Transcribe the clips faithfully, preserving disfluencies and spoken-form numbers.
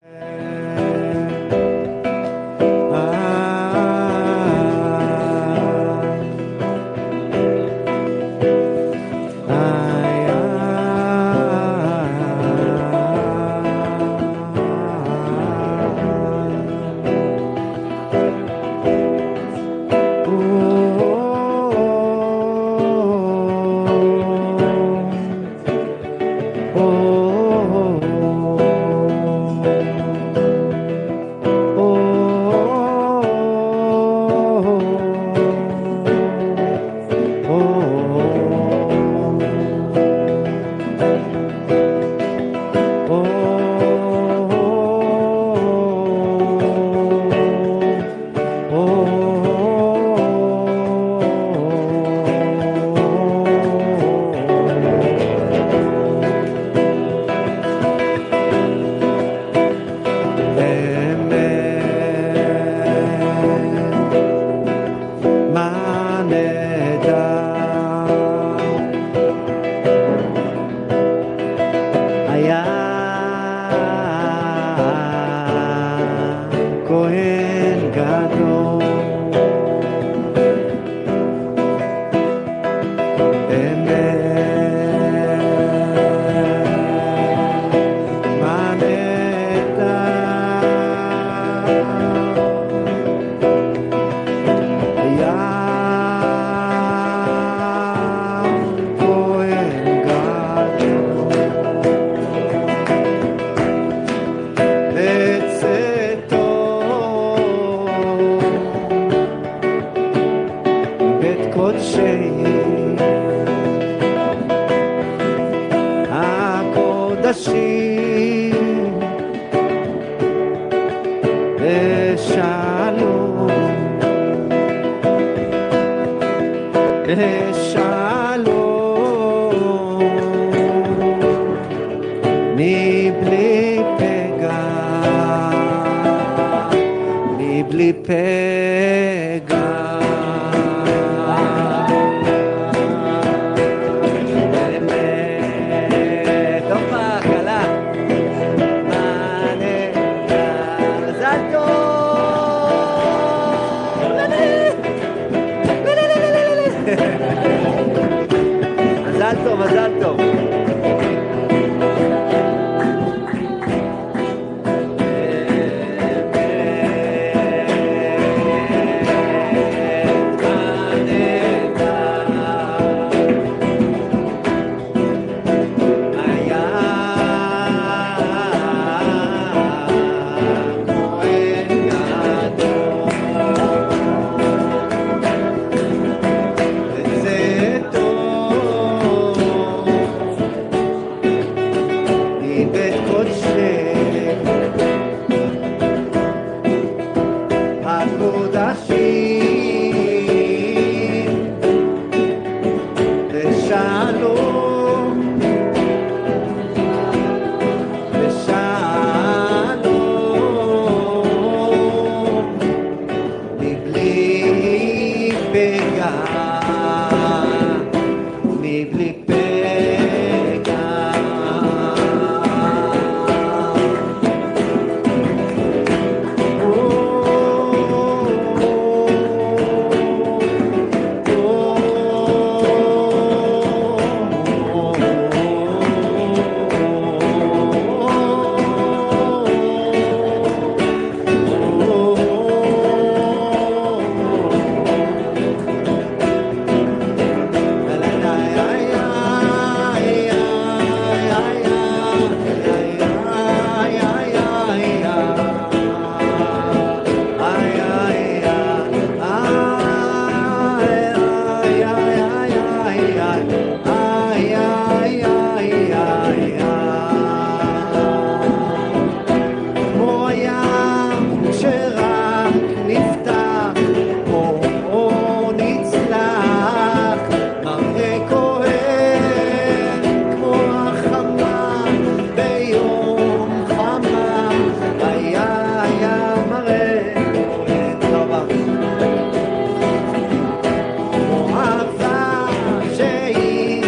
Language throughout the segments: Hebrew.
שהיא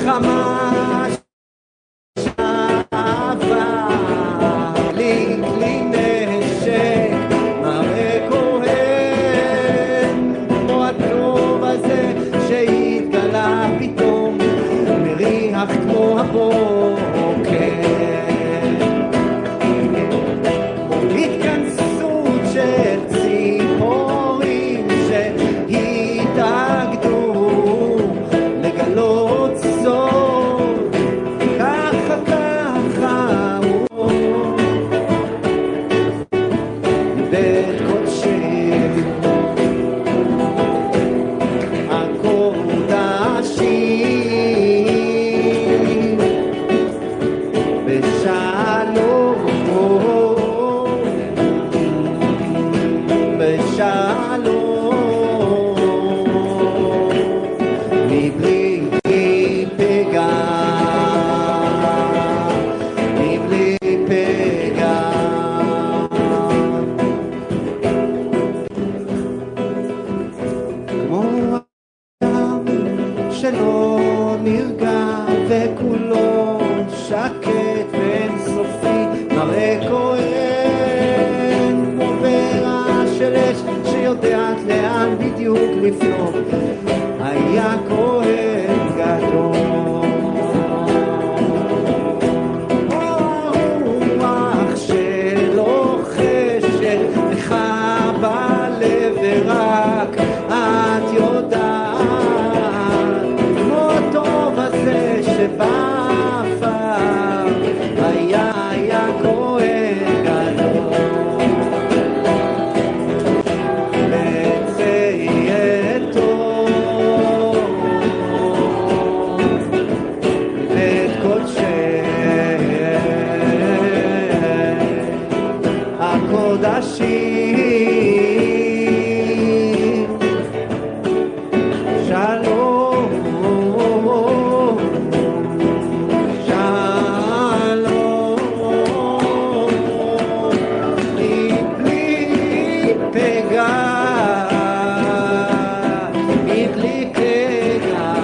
מלחמה שעבר לי כלי נשק מראה כהן כמו הטוב הזה שהתגלה פתאום מריח כמו הבוקר התכנסות של ציפורים שהתאגדו לגלות סוד ככה ככה בית קודשים הקודשים בשלום בשלום מבלי פגע מבלי פגע כמו אדם שלא נרגע וכולו שקט ואינסופי מראה כהן כמו ברע של אש שיודעת לאן בדיוק לפנות היה כהן גדול רוח שלוחשת לך בלב ורק את יודעת כמו הטוב הזה שבאפר היה היה כהן גדול הקודשים שלום שלום מבלי פגע מבלי פגע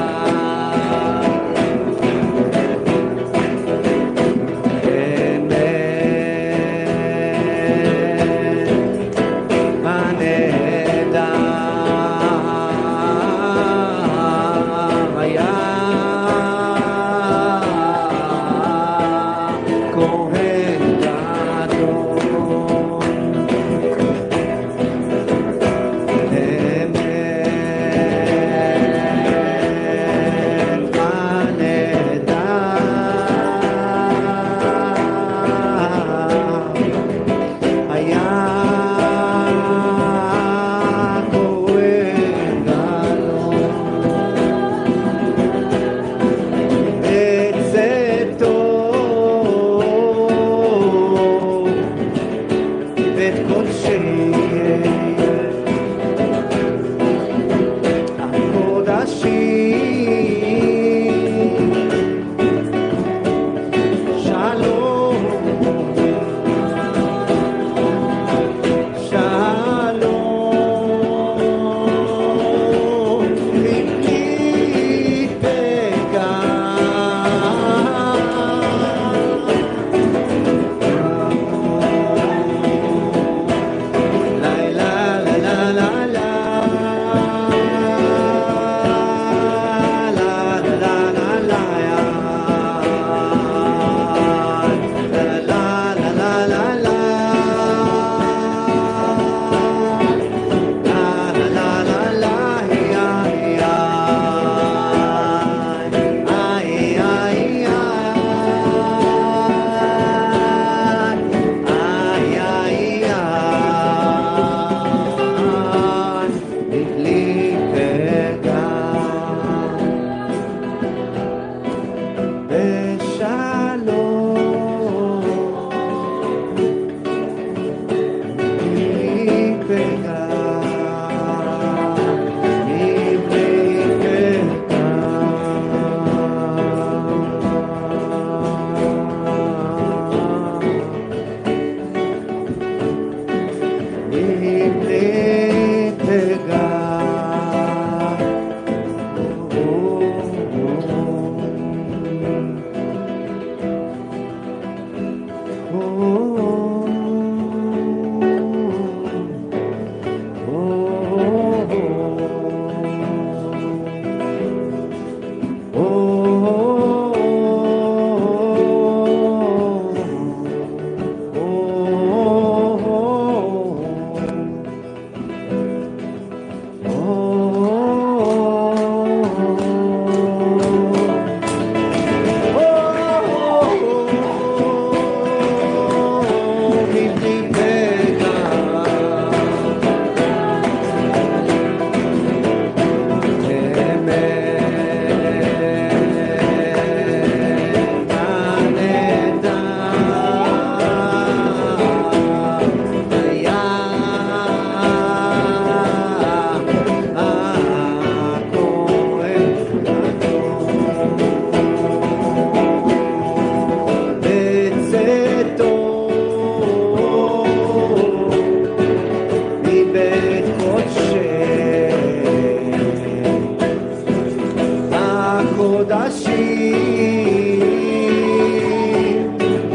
הקודשים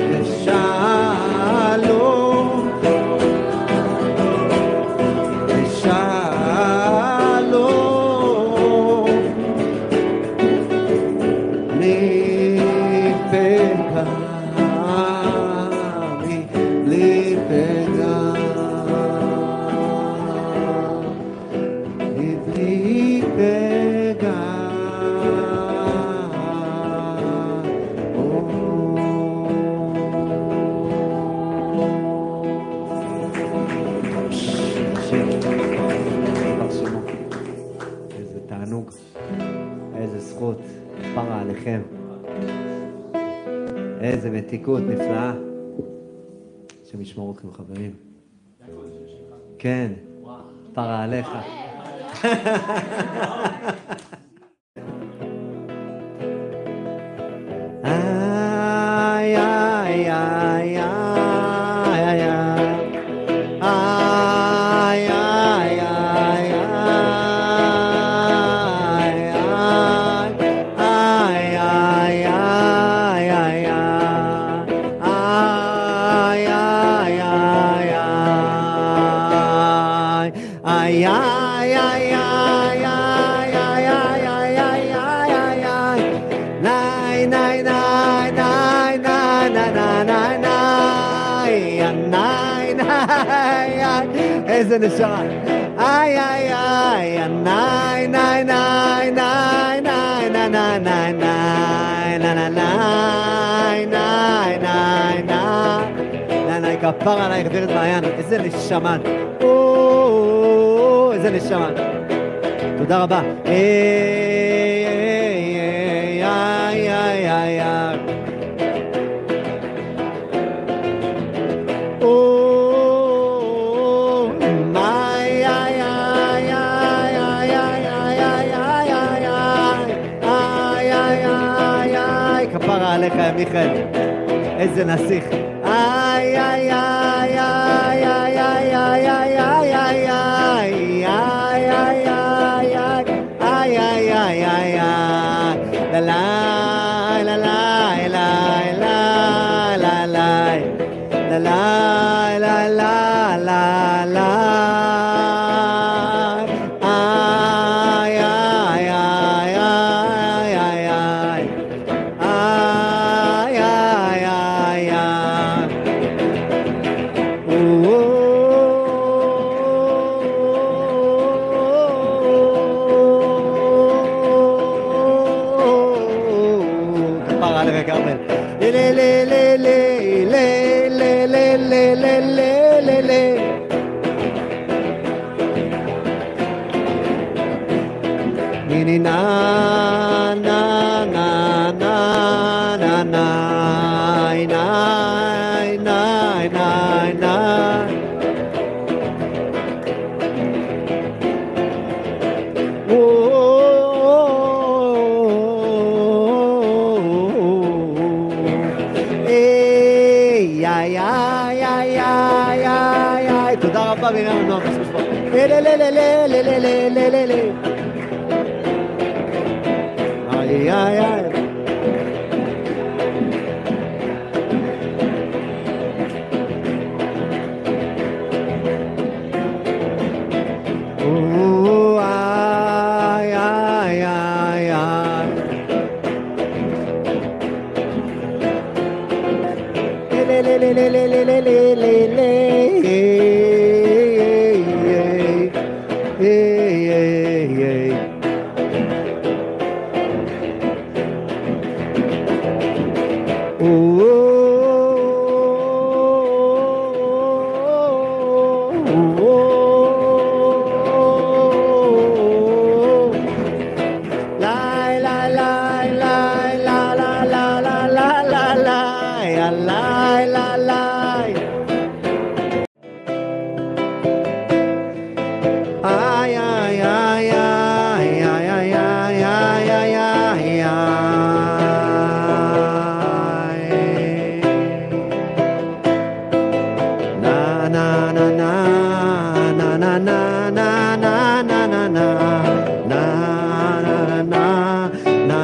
ושלום ושלום ליפגע ליפגע ליפגע איזה תענוג, איזה זכות, פרה עליכם, איזה מתיקות נפלאה. השם ישמור אתכם חברים. כן, פרה עליך. איי איי איי איי איי איי איזה נשמה. איי איי איי ניי ניי ניי ניי ניי ניי ניי ניי ניי ניי ניי ניי ניי ניי כפר עלייך ורד מעיין. איזה נשמה, איזה נשמה. תודה רבה. איי איי איי איי איי עליך יא מיכאל, איזה נסיך. איי איי איי איי איי איי איי איי איי איי איי איי איי איי איי לה לה לה לה לה לה לה לה לה לה לה לה לה Ay, ay, ay. Ooh, ay, ay, ay, ay. Le, le, le, le, le, le, le, le, le, le. Hey, hey, hey. Ooh, ooh, ooh. Lie, lie, lie, lie, la, la, la, la, la, la, lie, lie, lie, lie. Ay, ay, ay, ay, ay, ay, ay, ay, ay, ay, ay. Na na na na na na na na na na na na na na na na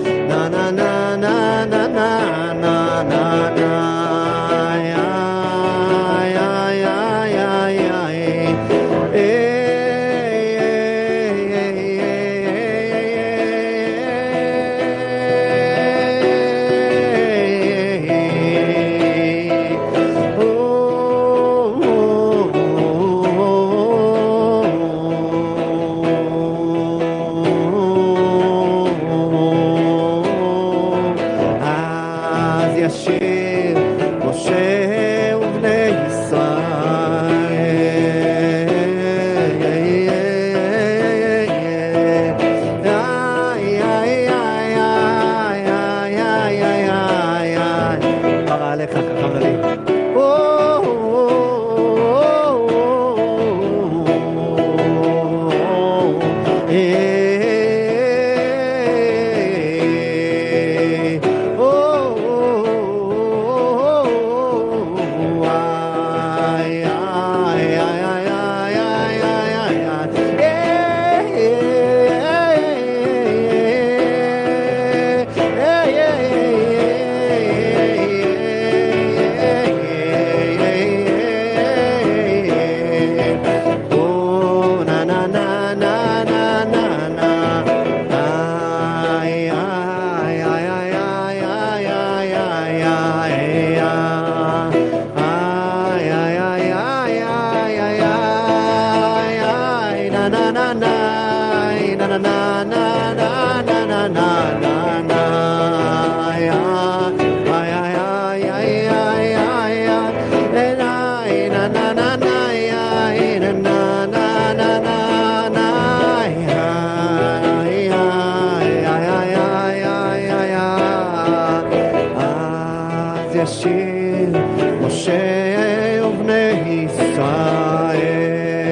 na na na na na na na na na na na na ya ay ay ay ay ay ay ay na na na na ya na na na na na na ay ay ay ay ay ay אז ישיר משה ובני ישראל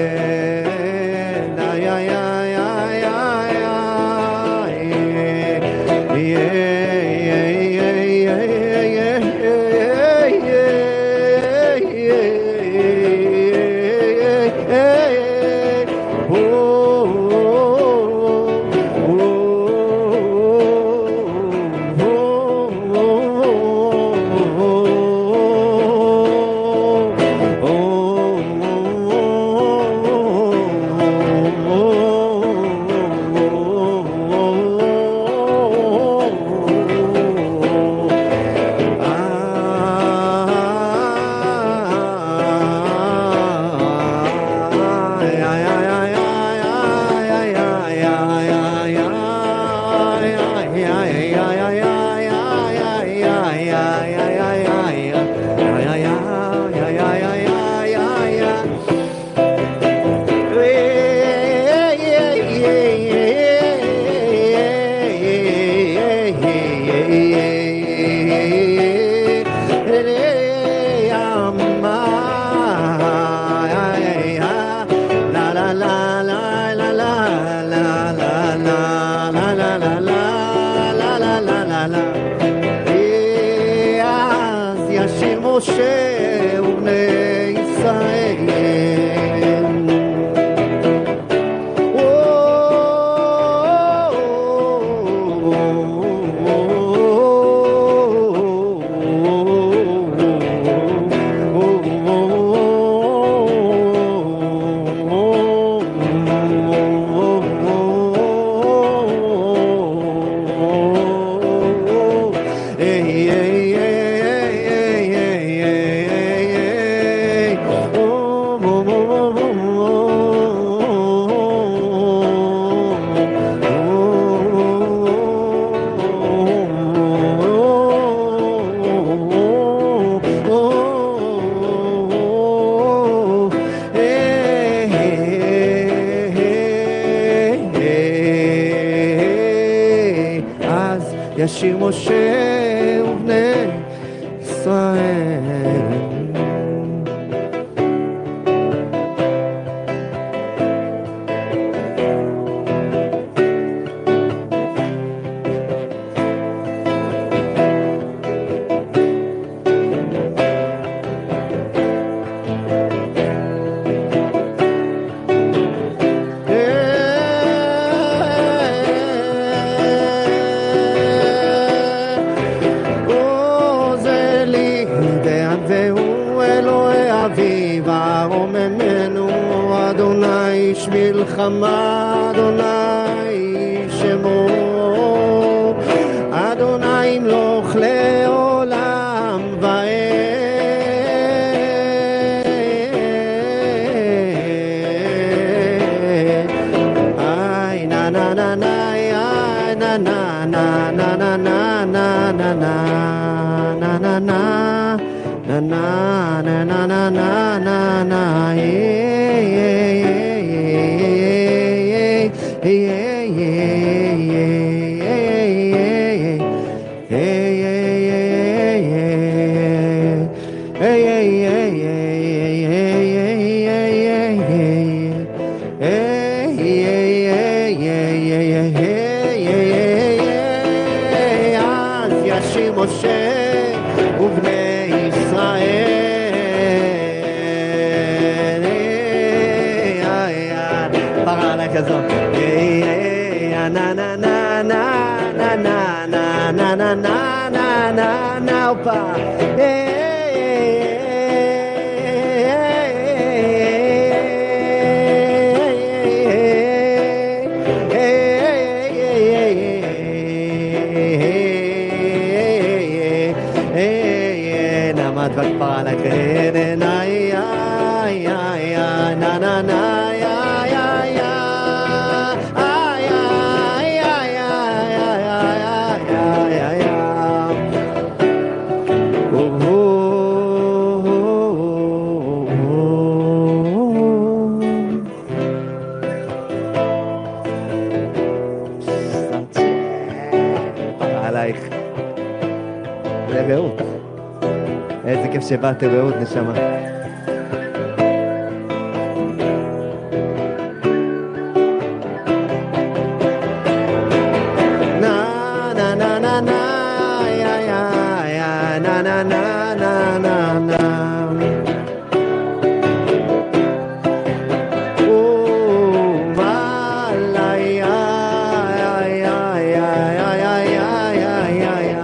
משה ובני ישראל ישיר משה ובני ישראל מלחמה אדוני שמו אדוני ימלוך לעולם ועד איי נה נה נה נה איי נה נה נה נה נה נה נה נה נה נה נה נה נה נה נה נה נה נה משה ובני ישראל פרה עליי כזאת נה נה נה נה נה נה נה נה נה נה נה נה נה אופה Para la que na ya ya ya na na na ya ya ya שבאתם, רעות נשמה. na na na na na ya ya ya na na na na na na oh la ya ya ya ya ya ya ya ya ya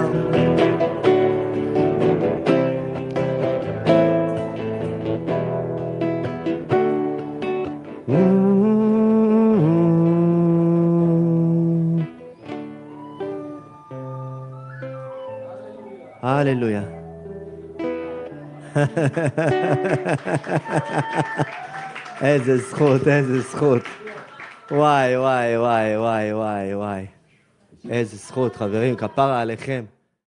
הללויה. איזה זכות, איזה זכות. וואי, וואי, וואי, וואי, וואי, וואי. איזה זכות, חברים, כפרה עליכם.